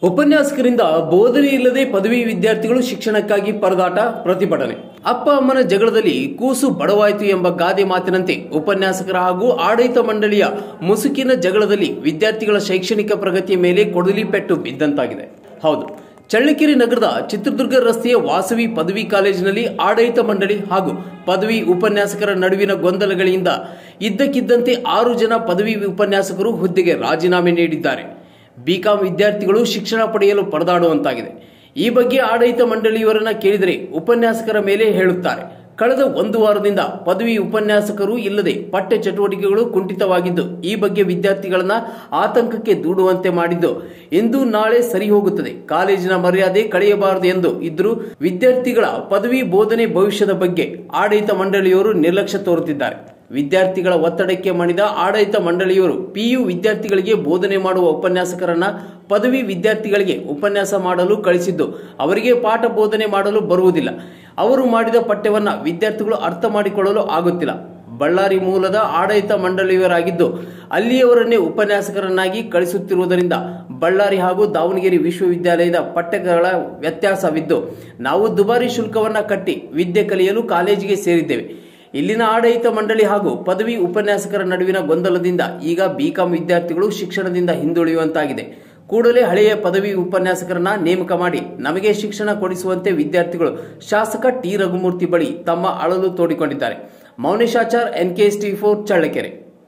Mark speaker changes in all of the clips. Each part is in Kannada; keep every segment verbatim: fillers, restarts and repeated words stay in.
Speaker 1: ಉಪನ್ಯಾಸಕರಿಂದ ಬೋಧನೆ ಇಲ್ಲದೆ ಪದವಿ ವಿದ್ಯಾರ್ಥಿಗಳು ಶಿಕ್ಷಣಕ್ಕಾಗಿ ಪರದಾಟ ಪ್ರತಿಭಟನೆ. ಅಪ್ಪ ಅಮ್ಮನ ಜಗಳದಲ್ಲಿ ಕೂಸು ಬಡವಾಯಿತು ಎಂಬ ಗಾದೆ ಮಾತಿನಂತೆ ಉಪನ್ಯಾಸಕರ ಹಾಗೂ ಆಡಳಿತ ಮಂಡಳಿಯ ಮುಸುಕಿನ ಜಗಳದಲ್ಲಿ ವಿದ್ಯಾರ್ಥಿಗಳ ಶೈಕ್ಷಣಿಕ ಪ್ರಗತಿಯ ಮೇಲೆ ಕೊಡಲಿ ಪೆಟ್ಟು ಬಿದ್ದಂತಾಗಿದೆ. ಹೌದು, ಚಳ್ಳಕೆರೆ ನಗರದ ಚಿತ್ರದುರ್ಗ ರಸ್ತೆಯ ವಾಸವಿ ಪದವಿ ಕಾಲೇಜಿನಲ್ಲಿ ಆಡಳಿತ ಮಂಡಳಿ ಹಾಗೂ ಪದವಿ ಉಪನ್ಯಾಸಕರ ನಡುವಿನ ಗೊಂದಲಗಳಿಂದ ಇದ್ದಕ್ಕಿದ್ದಂತೆ ಆರು ಜನ ಪದವಿ ಉಪನ್ಯಾಸಕರು ಹುದ್ದೆಗೆ ರಾಜೀನಾಮೆ ನೀಡಿದ್ದಾರೆ. ಬಿಕಾಂ ವಿದ್ಯಾರ್ಥಿಗಳು ಶಿಕ್ಷಣ ಪಡೆಯಲು ಪರದಾಡುವಂತಾಗಿದೆ. ಈ ಬಗ್ಗೆ ಆಡಳಿತ ಮಂಡಳಿಯವರನ್ನ ಕೇಳಿದರೆ ಉಪನ್ಯಾಸಕರ ಮೇಲೆ ಹೇಳುತ್ತಾರೆ. ಕಳೆದ ಒಂದು ವಾರದಿಂದ ಪದವಿ ಉಪನ್ಯಾಸಕರು ಇಲ್ಲದೆ ಪಠ್ಯ ಚಟುವಟಿಕೆಗಳು ಕುಂಠಿತವಾಗಿದ್ದು, ಈ ಬಗ್ಗೆ ವಿದ್ಯಾರ್ಥಿಗಳನ್ನ ಆತಂಕಕ್ಕೆ ದೂಡುವಂತೆ ಮಾಡಿದ್ದು, ಇಂದು ನಾಳೆ ಸರಿ ಹೋಗುತ್ತದೆ, ಕಾಲೇಜಿನ ಮರ್ಯಾದೆ ಕಳೆಯಬಾರದು ಎಂದು ಇದ್ದರೂ ವಿದ್ಯಾರ್ಥಿಗಳ ಪದವಿ ಬೋಧನೆ ಭವಿಷ್ಯದ ಬಗ್ಗೆ ಆಡಳಿತ ಮಂಡಳಿಯವರು ನಿರ್ಲಕ್ಷ್ಯ ತೋರುತ್ತಿದ್ದಾರೆ. ವಿದ್ಯಾರ್ಥಿಗಳ ಒತ್ತಡಕ್ಕೆ ಮಣಿದ ಆಡಳಿತ ಮಂಡಳಿಯವರು ಪಿಯು ವಿದ್ಯಾರ್ಥಿಗಳಿಗೆ ಬೋಧನೆ ಮಾಡುವ ಉಪನ್ಯಾಸಕರನ್ನ ಪದವಿ ವಿದ್ಯಾರ್ಥಿಗಳಿಗೆ ಉಪನ್ಯಾಸ ಮಾಡಲು ಕಳಿಸಿದ್ದು, ಅವರಿಗೆ ಪಾಠ ಬೋಧನೆ ಮಾಡಲು ಬರುವುದಿಲ್ಲ. ಅವರು ಮಾಡಿದ ಪಠ್ಯವನ್ನ ವಿದ್ಯಾರ್ಥಿಗಳು ಅರ್ಥ ಮಾಡಿಕೊಳ್ಳಲು ಆಗುತ್ತಿಲ್ಲ. ಬಳ್ಳಾರಿ ಮೂಲದ ಆಡಳಿತ ಮಂಡಳಿಯವರಾಗಿದ್ದು, ಅಲ್ಲಿಯವರನ್ನೇ ಉಪನ್ಯಾಸಕರನ್ನಾಗಿ ಕಳಿಸುತ್ತಿರುವುದರಿಂದ ಬಳ್ಳಾರಿ ಹಾಗೂ ದಾವಣಗೆರೆ ವಿಶ್ವವಿದ್ಯಾಲಯದ ಪಠ್ಯಗಳ ವ್ಯತ್ಯಾಸವಿದ್ದು, ನಾವು ದುಬಾರಿ ಶುಲ್ಕವನ್ನ ಕಟ್ಟಿ ವಿದ್ಯೆ ಕಲಿಯಲು ಕಾಲೇಜಿಗೆ ಸೇರಿದ್ದೇವೆ. ಇಲ್ಲಿನ ಆಡಳಿತ ಮಂಡಳಿ ಹಾಗೂ ಪದವಿ ಉಪನ್ಯಾಸಕರ ನಡುವಿನ ಗೊಂದಲದಿಂದ ಈಗ ಬಿಕಾಂ ವಿದ್ಯಾರ್ಥಿಗಳು ಶಿಕ್ಷಣದಿಂದ ಹಿಂದುಳಿಯುವಂತಾಗಿದೆ. ಕೂಡಲೇ ಹಳೆಯ ಪದವಿ ಉಪನ್ಯಾಸಕರನ್ನ ನೇಮಕ ಮಾಡಿ ನಮಗೆ ಶಿಕ್ಷಣ ಕೊಡಿಸುವಂತೆ ವಿದ್ಯಾರ್ಥಿಗಳು ಶಾಸಕ ಟಿ ರಘುಮೂರ್ತಿ ಬಳಿ ತಮ್ಮ ಅಳಲು ತೋಡಿಕೊಂಡಿದ್ದಾರೆ. Mouneshachar, NKS TV four, Challakere.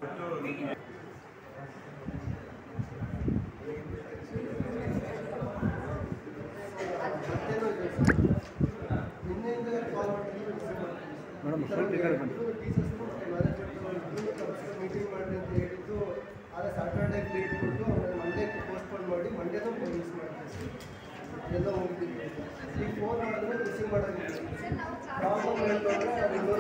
Speaker 2: Meeting ಮಾಡಿ ಅಂತ ಹೇಳಿದ್ದು, ಆದರೆ ಸಾಟರ್ಡೆ ಡೇಟ್ ಕೊಟ್ಟು ಮಂಡೇ ಪೋಸ್ಟ್ಪೋನ್ ಮಾಡಿ ಮಂಡೇನೂ ರಿಲೀಸ್ ಮಾಡ್ತೀವಿ. ಅದೆಲ್ಲ ಹೋಗ್ತಿದ್ವಿ. ಈಗ ಫೋನ್ ಮಾಡಿದ್ರೆ ರಿಸೀವ್ ಮಾಡೋದಿಲ್ಲ. ಪ್ರಾಬ್ಲಮ್ ಹೇಳ್ಕೊಂಡ್ರೆ ಅದು